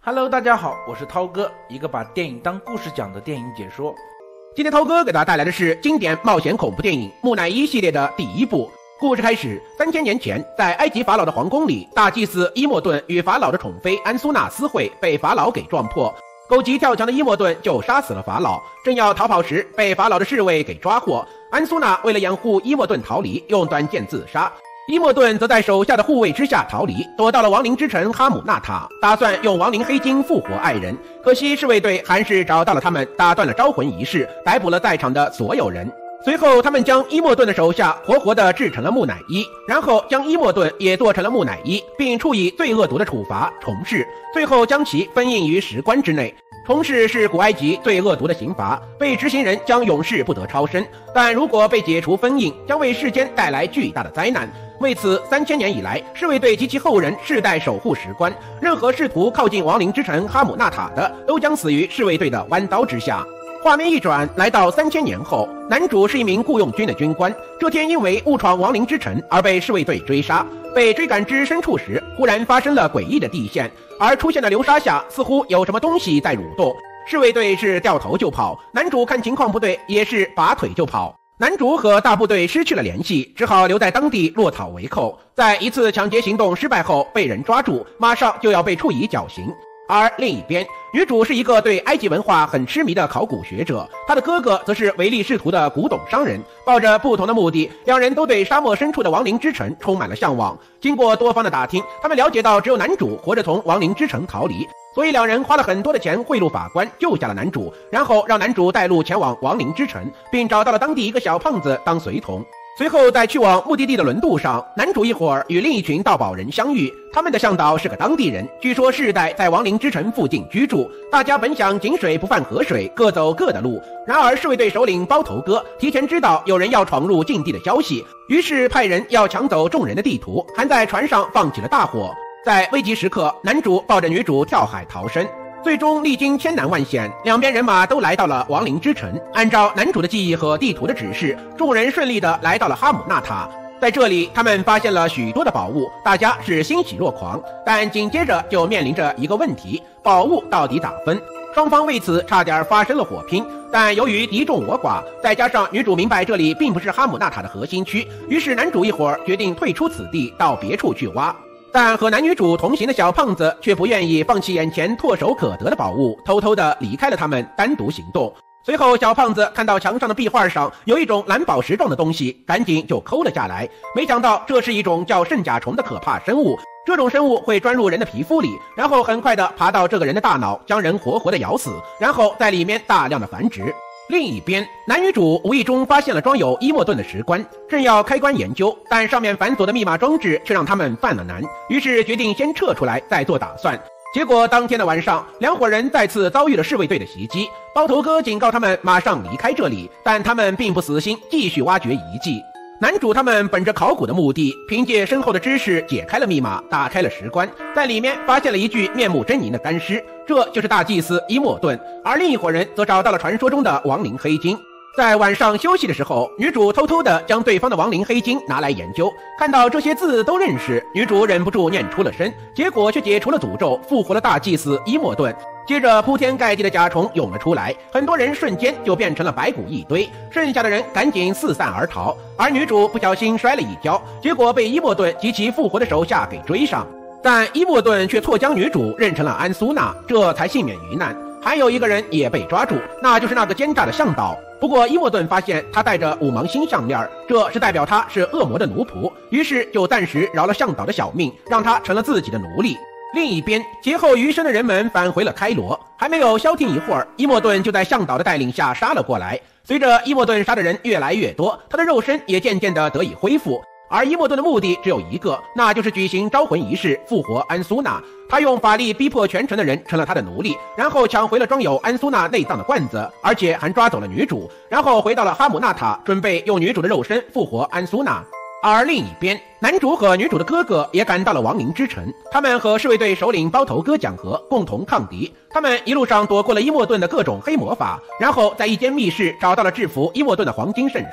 Hello， 大家好，我是涛哥，一个把电影当故事讲的电影解说。 今天涛哥给大家带来的是经典冒险恐怖电影《木乃伊》系列的第一部。故事开始，3000年前，在埃及法老的皇宫里，大祭司伊莫顿与法老的宠妃安苏娜私会，被法老给撞破。狗急跳墙的伊莫顿就杀死了法老，正要逃跑时，被法老的侍卫给抓获。安苏娜为了掩护伊莫顿逃离，用短剑自杀。伊莫顿则在手下的护卫之下逃离，躲到了亡灵之城哈姆纳塔，打算用亡灵黑金复活爱人。可惜侍卫队还是找到了他们，打断了招魂仪式，逮捕了在场的所有人。随后他们将伊莫顿的手下活活地制成了木乃伊，然后将伊莫顿也做成了木乃伊，并处以最恶毒的处罚虫噬，最后将其封印于石棺之内。虫噬是古埃及最恶毒的刑罚，被执行人将永世不得超生，但如果被解除封印，将为世间带来巨大的灾难。为此，3000年以来，侍卫队及其后人世代守护石棺，任何试图靠近亡灵之城哈姆纳塔的，都将死于侍卫队的弯刀之下。画面一转，来到3000年后，男主是一名雇佣军的军官，这天因为误闯亡灵之城而被侍卫队追杀。被追赶至深处时，忽然发生了诡异的地陷，而出现的流沙下似乎有什么东西在蠕动。侍卫队是掉头就跑，男主看情况不对，也是拔腿就跑。男主和大部队失去了联系，只好留在当地落草为寇。在一次抢劫行动失败后被人抓住，马上就要被处以绞刑。而另一边，女主是一个对埃及文化很痴迷的考古学者，她的哥哥则是唯利是图的古董商人。抱着不同的目的，两人都对沙漠深处的亡灵之城充满了向往。经过多方的打听，他们了解到只有男主活着从亡灵之城逃离，所以两人花了很多的钱贿赂法官，救下了男主，然后让男主带路前往亡灵之城，并找到了当地一个小胖子当随从。随后在去往目的地的轮渡上，男主一伙儿与另一群盗宝人相遇，他们的向导是个当地人，据说世代在亡灵之城附近居住。大家本想井水不犯河水，各走各的路，然而侍卫队首领包头哥提前知道有人要闯入禁地的消息，于是派人要抢走众人的地图，还在船上放起了大火。在危急时刻，男主抱着女主跳海逃生。最终历经千难万险，两边人马都来到了亡灵之城。按照男主的记忆和地图的指示，众人顺利地来到了哈姆纳塔。在这里，他们发现了许多的宝物，大家是欣喜若狂。但紧接着就面临着一个问题：宝物到底咋分？双方为此差点发生了火拼，但由于敌众我寡，再加上女主明白这里并不是哈姆纳塔的核心区，于是男主一伙决定退出此地，到别处去挖。但和男女主同行的小胖子却不愿意放弃眼前唾手可得的宝物，偷偷地离开了他们，单独行动。随后小胖子看到墙上的壁画上有一种蓝宝石状的东西，赶紧就抠了下来。没想到这是一种叫圣甲虫的可怕生物，这种生物会钻入人的皮肤里，然后很快地爬到这个人的大脑，将人活活地咬死，然后在里面大量的繁殖。另一边，男女主无意中发现了装有伊莫顿的石棺，正要开棺研究，但上面繁琐的密码装置却让他们犯了难，于是决定先撤出来再做打算。结果当天的晚上，两伙人再次遭遇了侍卫队的袭击，包头哥警告他们马上离开这里，但他们并不死心，继续挖掘遗迹。男主他们本着考古的目的，凭借深厚的知识解开了密码，打开了石棺，在里面发现了一具面目狰狞的干尸，这就是大祭司伊莫顿。而另一伙人则找到了传说中的亡灵黑金。在晚上休息的时候，女主偷偷地将对方的亡灵黑金拿来研究，看到这些字都认识，女主忍不住念出了声，结果却解除了诅咒，复活了大祭司伊莫顿。接着铺天盖地的甲虫涌了出来，很多人瞬间就变成了白骨一堆，剩下的人赶紧四散而逃，而女主不小心摔了一跤，结果被伊莫顿及其复活的手下给追上，但伊莫顿却错将女主认成了安苏娜，这才幸免于难。还有一个人也被抓住，那就是那个奸诈的向导。不过伊莫顿发现他戴着五芒星项链，这是代表他是恶魔的奴仆，于是就暂时饶了向导的小命，让他成了自己的奴隶。另一边，劫后余生的人们返回了开罗，还没有消停一会儿，伊莫顿就在向导的带领下杀了过来。随着伊莫顿杀的人越来越多，他的肉身也渐渐地得以恢复。而伊莫顿的目的只有一个，那就是举行招魂仪式，复活安苏娜。他用法力逼迫全城的人成了他的奴隶，然后抢回了装有安苏娜内脏的罐子，而且还抓走了女主，然后回到了哈姆纳塔，准备用女主的肉身复活安苏娜。而另一边，男主和女主的哥哥也赶到了亡灵之城，他们和侍卫队首领包头哥讲和，共同抗敌。他们一路上躲过了伊莫顿的各种黑魔法，然后在一间密室找到了制服伊莫顿的黄金圣书。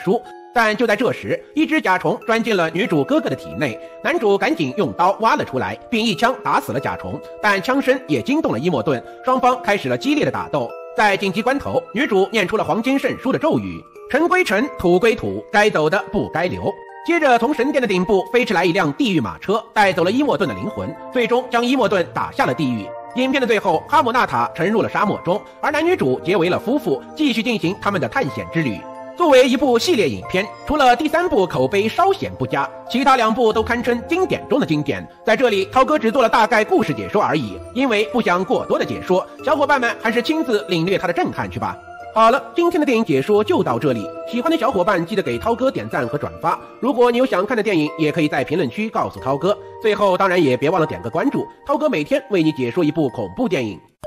但就在这时，一只甲虫钻进了女主哥哥的体内，男主赶紧用刀挖了出来，并一枪打死了甲虫，但枪声也惊动了伊莫顿，双方开始了激烈的打斗。在紧急关头，女主念出了黄金圣书的咒语：尘归尘，土归土，该走的不该留。接着从神殿的顶部飞驰来一辆地狱马车，带走了伊莫顿的灵魂，最终将伊莫顿打下了地狱。影片的最后，哈姆纳塔沉入了沙漠中，而男女主结为了夫妇，继续进行他们的探险之旅。作为一部系列影片，除了第3部口碑稍显不佳，其他2部都堪称经典中的经典。在这里，涛哥只做了大概故事解说而已，因为不想过多的解说，小伙伴们还是亲自领略它的震撼去吧。好了，今天的电影解说就到这里，喜欢的小伙伴记得给涛哥点赞和转发。如果你有想看的电影，也可以在评论区告诉涛哥。最后当然也别忘了点个关注，涛哥每天为你解说一部恐怖电影。